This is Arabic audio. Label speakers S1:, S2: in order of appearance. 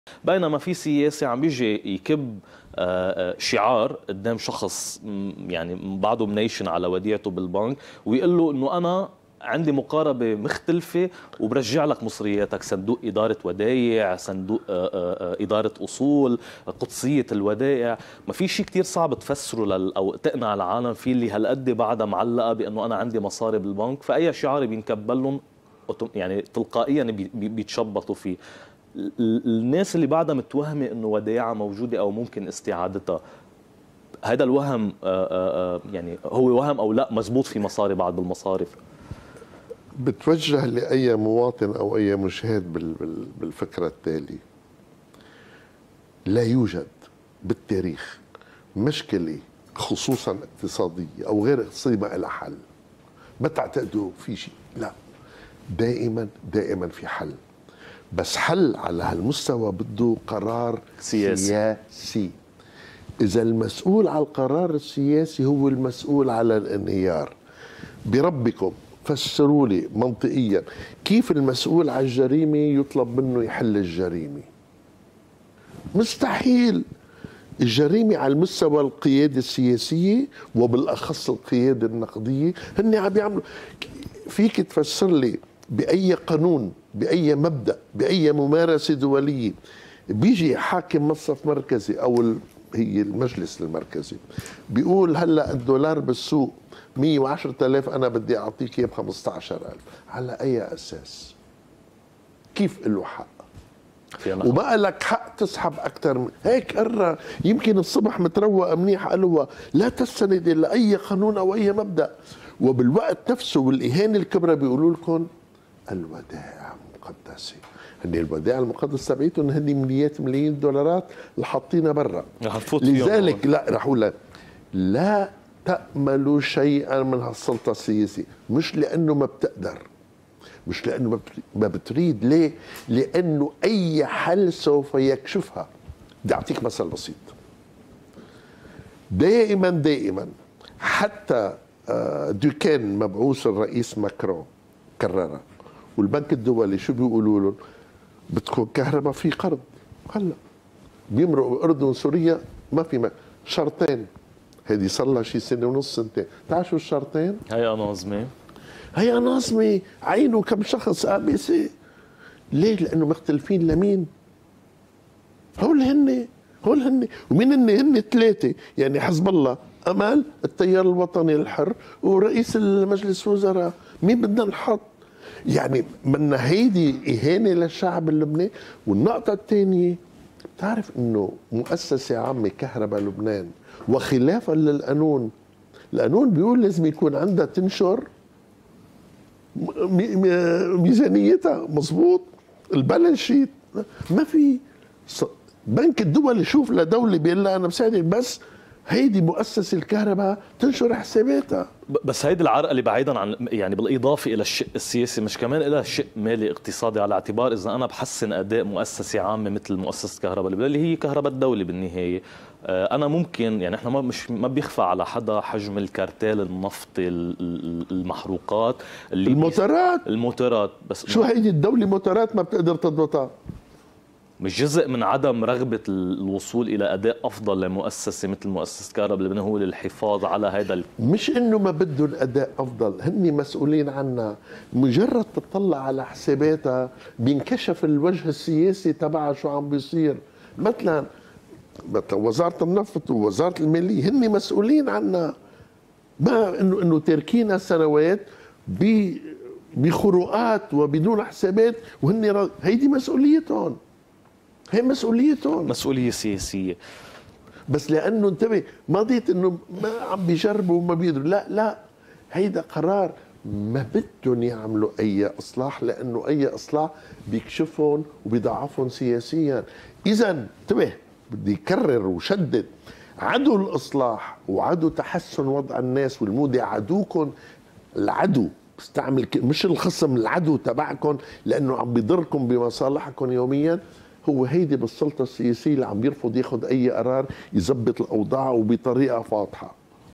S1: بينما في سياسي عم بيجي يكب شعار قدام شخص يعني بعده منيشن على وديعته بالبنك، ويقول له انه انا عندي مقاربة مختلفة وبرجع لك مصرياتك، صندوق إدارة ودايع، صندوق إدارة أصول، قدسية الودائع. ما في شيء كتير صعب تفسره أو تقنع العالم فيه، اللي هالقد بعدها معلقة بأنه أنا عندي مصاري بالبنك، فأي شعار بينكبل لهم يعني تلقائيا بيتشبطوا فيه. الناس اللي بعدها متوهمة أنه ودائعها موجودة أو ممكن استعادتها، هذا الوهم يعني هو وهم أو لا مزبوط في مصاري بعض بالمصارف؟
S2: بتوجه لأي مواطن أو أي مشاهد بالفكرة التالي: لا يوجد بالتاريخ مشكلة خصوصا اقتصادية أو غير اقتصادية ما لها حل. ما تعتقدوا في شيء، لا، دائما في حل، بس حل على هالمستوى بده قرار سياسي. إذا المسؤول على القرار السياسي هو المسؤول على الانهيار، بربكم فسروا لي منطقيا كيف المسؤول على الجريمة يطلب منه يحل الجريمة؟ مستحيل. الجريمة على المستوى القيادة السياسية وبالأخص القيادة النقدية هن عم يعملوا. فيك تفسر لي بأي قانون، بأي مبدأ، بأي ممارسة دولية بيجي حاكم مصرف مركزي أو هي المجلس المركزي بيقول هلا الدولار بالسوق 110,000، أنا بدي أعطيك إياه ب15,000، على أي أساس؟ كيف له حق؟ وبقى لك حق تسحب أكثر من هيك. قرر يمكن الصبح متروق منيح، قالوا لا تستند إلى أي قانون أو أي مبدأ، وبالوقت نفسه والإهانة الكبرى بيقولوا لكم الودائع مقدسة. هن الودائع المقدسة تبعيتهم هن مليات ملايين الدولارات اللي حاطينها برا. لذلك لا رح أقول لا تأملوا شيئا من هالسلطة السياسية، مش لأنه ما بتقدر، مش لأنه ما بتريد، ليه؟ لأنه أي حل سوف يكشفها. بدي أعطيك مثل بسيط. دائما حتى دوكان مبعوث الرئيس ماكرون كررها، والبنك الدولي شو بيقولوا لهم؟ بدكم كهرباء في قرض. هلا بيمرقوا الأردن وسوريا ما في شرطين، هذه صار لها شي سنة ونص سنتين. تعال شو الشرطين؟ هي ناظمة عينوا كم شخص ABC. ليه؟ لأنه مختلفين. لمين؟ هول هن ومين هن ثلاثة، يعني حزب الله، أمل، التيار الوطني الحر، ورئيس المجلس الوزراء. مين بدنا نحط؟ يعني بدنا هيدي إهانة للشعب اللبناني. والنقطة الثانية، بتعرف إنه مؤسسة عامة كهرباء لبنان وخلافا للقانون، القانون بيقول لازم يكون عندها تنشر ميزانيتها مظبوط، البالانس شيت. ما في بنك الدول يشوف لدولة بيقول لها أنا بساعدك، بس هيدي مؤسسة الكهرباء تنشر حساباتها.
S1: بس هيدي العرقلة بعيدا عن يعني بالإضافة إلى الشق السياسي، مش كمان لها شق مالي اقتصادي؟ على اعتبار إذا أنا بحسن أداء مؤسسة عامة مثل مؤسسة كهرباء لبنان اللي هي كهرباء الدولة بالنهاية، أنا ممكن يعني إحنا ما بيخفى على حدا حجم الكارتيل النفطي المحروقات اللي الموتورات بس
S2: شو هيدي الدولة موتورات ما بتقدر تضبطها؟
S1: مش جزء من عدم رغبة الوصول إلى أداء أفضل لمؤسسة مثل مؤسسة كهرباء لبنان هو للحفاظ على هذا
S2: مش إنه ما بدهم أداء أفضل، هن مسؤولين عنا. مجرد تطلع على حساباتها بينكشف الوجه السياسي تبعها شو عم بيصير. مثلا وزارة النفط ووزارة المالية هن مسؤولين عنا، ما إنه تاركينا سنوات بخروقات وبدون حسابات، وهن هيدي مسؤوليتهم. هي مسؤوليتهم،
S1: مسؤولية سياسية.
S2: بس لأنه انتبه ما ضيت إنه ما عم بيجربوا وما بيقدروا، لا هيدا قرار ما بدهم يعملوا أي إصلاح، لأنه أي إصلاح بيكشفهم وبيضعفهم سياسيا. إذا انتبه، بدي كرر وشدد، عدو الإصلاح وعدو تحسن وضع الناس والمودة عدوكم. العدو بستعمل مش الخصم، العدو تبعكم، لأنه عم بيضركم بمصالحكم يوميا. هو هيدي بالسلطة السياسية اللي عم بيرفض ياخذ أي قرار يزبط الأوضاع وبطريقة واضحة.